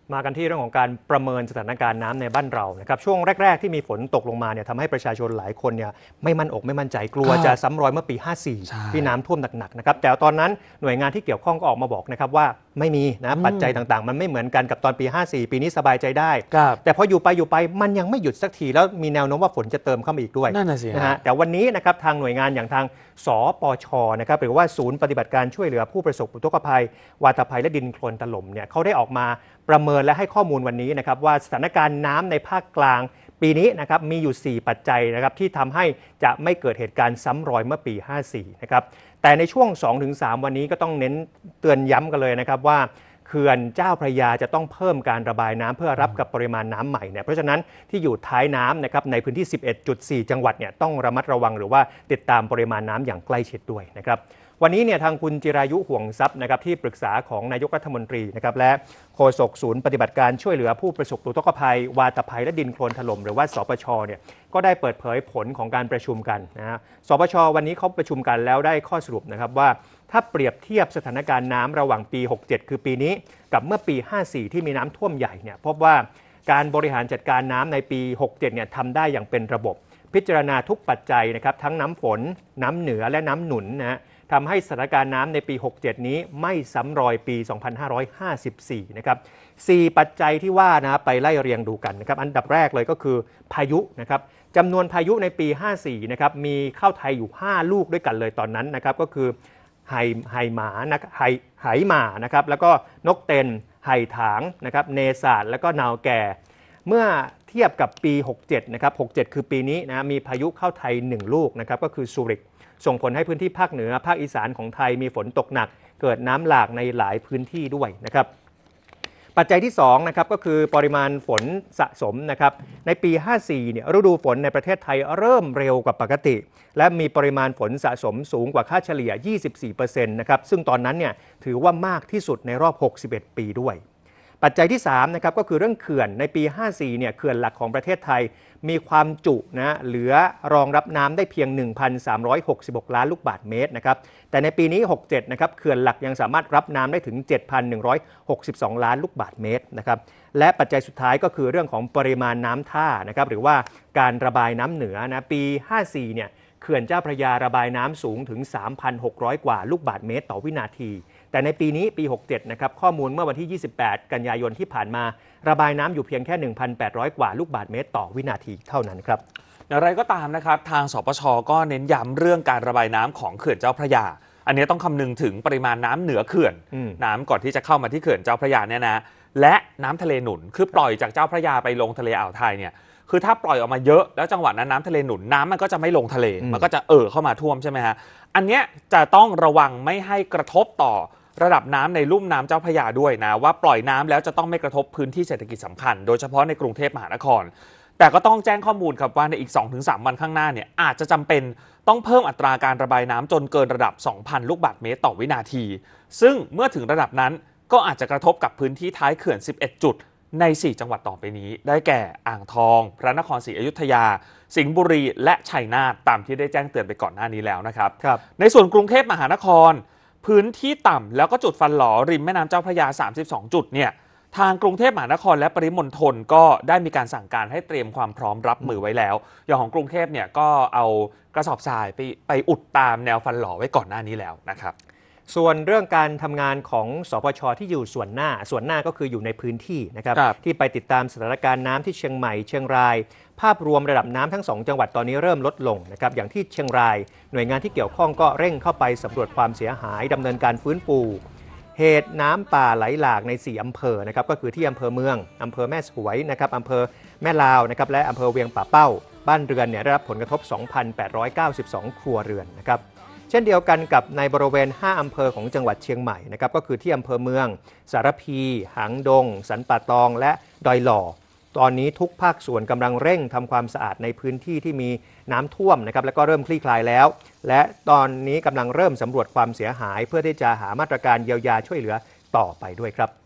มากันที่เรื่องของการประเมินสถานการณ์น้ำในบ้านเรานะครับช่วงแรกๆที่มีฝนตกลงมาเนี่ยทำให้ประชาชนหลายคนเนี่ยไม่มั่นอกไม่มั่นใจกลัวจะซ้ำรอยเมื่อปี 54 ที่น้ำท่วมหนักๆนะครับแต่ตอนนั้นหน่วยงานที่เกี่ยวข้องก็ออกมาบอกนะครับว่าไม่มีนะปัจจัยต่างๆมันไม่เหมือนกันกับตอนปี 54 ปีนี้สบายใจได้แต่พออยู่ไปมันยังไม่หยุดสักทีแล้วมีแนวโน้มว่าฝนจะเติมเข้ามาอีกด้วยนะฮะแต่วันนี้นะครับทางหน่วยงานอย่างทางสปช.นะครับหรือว่าศูนย์ปฏิบัติการช่วยเหลือผู้ประสบอุทกภัยวาตภัยและดินโคลนถล่มเนี่ยเขาได้ออกมาประเมินและให้ข้อมูลวันนี้นะครับว่าสถานการณ์น้ำในภาคกลางปีนี้นะครับมีอยู่ 4 ปัจจัยนะครับที่ทำให้จะไม่เกิดเหตุการณ์ซ้ำรอยเมื่อปี 54 นะครับแต่ในช่วง 2-3 วันนี้ก็ต้องเน้นเตือนย้ำกันเลยนะครับว่าเขื่อนเจ้าพระยาจะต้องเพิ่มการระบายน้ำเพื่อรับกับปริมาณน้ำใหม่เนี่ยเพราะฉะนั้นที่อยู่ท้ายน้ำนะครับในพื้นที่ 11.4 จังหวัดเนี่ยต้องระมัดระวังหรือว่าติดตามปริมาณน้ำอย่างใกล้ชิดด้วยนะครับวันนี้เนี่ยทางคุณจิรายุห่วงทรัพย์นะครับที่ปรึกษาของนายกรัฐมนตรีนะครับและโฆษกศูนย์ปฏิบัติการช่วยเหลือผู้ประสบอุทกภัยวาตภัยและดินโคลนถล่มหรือว่าสปช.เนี่ยก็ได้เปิดเผยผลของการประชุมกันนะฮะสปช.วันนี้เขาประชุมกันแล้วได้ข้อสรุปนะครับว่าถ้าเปรียบเทียบสถานการณ์น้ำระหว่างปี 67 คือปีนี้กับเมื่อปี 54 ที่มีน้ำท่วมใหญ่เนี่ยพบว่าการบริหารจัดการน้ำในปี 67 เนี่ยทำได้อย่างเป็นระบบพิจารณาทุกปัจจัยนะครับทั้งน้ำฝนน้ำเหนือและน้ำหนุนนะฮะทำให้สถานการณ์น้ำในปี 67 นี้ไม่ซ้ำรอยปี 2554 นะครับ 4 ปัจจัยที่ว่านะไปไล่เรียงดูกันนะครับอันดับแรกเลยก็คือพายุนะครับจำนวนพายุในปี 54 นะครับมีเข้าไทยอยู่ 5 ลูกด้วยกันเลยตอนนั้นนะครับก็คือไหหมานะไหหมานะครับแล้วก็นกเต็นไหถางนะครับเนศาสแล้วก็นาวแก่เมื่อเทียบกับปี 67 นะครับ 67 คือปีนี้นะมีพายุเข้าไทย 1 ลูกนะครับก็คือซูริกส่งผลให้พื้นที่ภาคเหนือภาคอีสานของไทยมีฝนตกหนักเกิดน้ำหลากในหลายพื้นที่ด้วยนะครับปัจจัยที่2นะครับก็คือปริมาณฝนสะสมนะครับในปี 54 เนี่ยฤดูฝนในประเทศไทยเริ่มเร็วกว่าปกติและมีปริมาณฝนสะสมสูงกว่าค่าเฉลี่ย 24% นะครับซึ่งตอนนั้นเนี่ยถือว่ามากที่สุดในรอบ 61 ปีด้วยปัจจัยที่3นะครับก็คือเรื่องเขื่อนในปี 54 เนี่ยเขื่อนหลักของประเทศไทยมีความจุนะเหลือรองรับน้ำได้เพียง 1,366 ล้านลูกบาศก์เมตรนะครับแต่ในปีนี้ 67 นะครับเขื่อนหลักยังสามารถรับน้ำได้ถึง 7,162 ล้านลูกบาศก์เมตรนะครับและปัจจัยสุดท้ายก็คือเรื่องของปริมาณน้ำท่านะครับหรือว่าการระบายน้ำเหนือนะปี 54 เนี่ยเขื่อนเจ้าพระยาระบายน้ำสูงถึง 3,600 กว่าลูกบาศก์เมตรต่อวินาทีแต่ในปีนี้ปี 67 นะครับข้อมูลเมื่อวันที่ 28 กันยายนที่ผ่านมาระบายน้ำอยู่เพียงแค่ 1,800 กว่าลูกบาศก์เมตรต่อวินาทีเท่านั้นครับอย่างไรก็ตามนะครับทางสปช.ก็เน้นย้ำเรื่องการระบายน้ำของเขื่อนเจ้าพระยาอันนี้ต้องคำนึงถึงปริมาณน้ำเหนือเขื่อนน้ำก่อนที่จะเข้ามาที่เขื่อนเจ้าพระยาเนี่ยนะและน้ำทะเลหนุนคือปล่อยจากเจ้าพระยาไปลงทะเลอ่าวไทยเนี่ยคือถ้าปล่อยออกมาเยอะแล้วจังหวะนั้นน้ำทะเลหนุนน้ำมันก็จะไม่ลงทะเลมันก็จะเข้ามาท่วมใช่ไหมฮะอันเนี้ยจะต้องระวังไม่ให้กระทบต่อระดับน้ำในลุ่มน้ำเจ้าพระยาด้วยนะว่าปล่อยน้ำแล้วจะต้องไม่กระทบพื้นที่เศรษฐกิจสำคัญโดยเฉพาะในกรุงเทพมหานครแต่ก็ต้องแจ้งข้อมูลครับว่าในอีก 2-3 วันข้างหน้าเนี่ยอาจจะจำเป็นต้องเพิ่มอัตราการระบายน้ำจนเกินระดับ 2,000 ลูกบาศก์เมตรต่อวินาทีซึ่งเมื่อถึงระดับนั้นก็อาจจะกระทบกับพื้นที่ท้ายเขื่อน 11 จุดใน 4 จังหวัดต่อไปนี้ได้แก่อ่างทองพระนครศรีอยุธยาสิงห์บุรีและชัยนาทตามที่ได้แจ้งเตือนไปก่อนหน้านี้แล้วนะครับในส่วนกรุงเทพมหานครพื้นที่ต่ำแล้วก็จุดฟันหลอริมแม่น้ำเจ้าพระยา 32 จุดเนี่ยทางกรุงเทพมหานครและปริมณฑลก็ได้มีการสั่งการให้เตรียมความพร้อมรับมือไว้แล้วอย่างของกรุงเทพเนี่ยก็เอากระสอบทรายไปอุดตามแนวฟันหลอไว้ก่อนหน้านี้แล้วนะครับส่วนเรื่องการทำงานของสปช.ที่อยู่ส่วนหน้าก็คืออยู่ในพื้นที่นะครับที่ไปติดตามสถานการณ์น้ำที่เชียงใหม่เชียงรายภาพรวมระดับน้ำทั้ง2จังหวัดตอนนี้เริ่มลดลงนะครับอย่างที่เชียงรายหน่วยงานที่เกี่ยวข้องก็เร่งเข้าไปสำรวจความเสียหายดำเนินการฟื้นฟูเหตุน้ำป่าไหลหลากใน4อำเภอนะครับก็คือที่อำเภอเมืองอำเภอแม่สวยนะครับอำเภอแม่ลาวนะครับและอำเภอเวียงป่าเป้าบ้านเรือนเนี่ยได้รับผลกระทบ 2,892 ครัวเรือนนะครับเช่นเดียวกันกับในบริเวณ5อำเภอของจังหวัดเชียงใหม่นะครับก็คือที่อำเภอเมืองสารพีหางดงสันป่าตองและดอยหล่อตอนนี้ทุกภาคส่วนกำลังเร่งทำความสะอาดในพื้นที่ที่มีน้ำท่วมนะครับแล้วก็เริ่มคลี่คลายแล้วและตอนนี้กำลังเริ่มสำรวจความเสียหายเพื่อที่จะหามาตรการเยียวยาช่วยเหลือต่อไปด้วยครับ